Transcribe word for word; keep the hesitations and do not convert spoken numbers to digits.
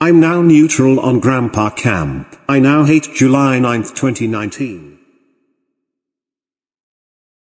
I'm now neutral on Grandpa Camp. I now hate July ninth twenty nineteen.